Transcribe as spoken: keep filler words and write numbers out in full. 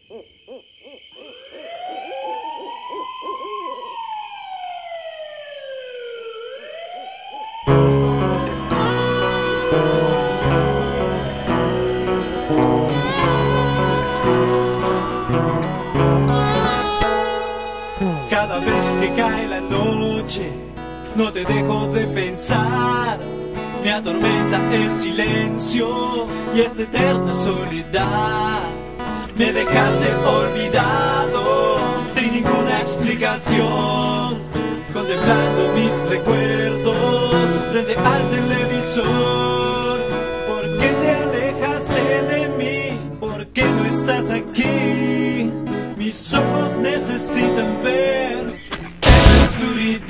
Cada vez que cae la noche, no te dejo de pensar. Me atormenta el silencio y esta eterna soledad. Me dejaste olvidado, sin ninguna explicación, contemplando mis recuerdos frente al televisor. ¿Por qué te alejaste de mí? ¿Por qué no estás aquí? Mis ojos necesitan ver en la oscuridad.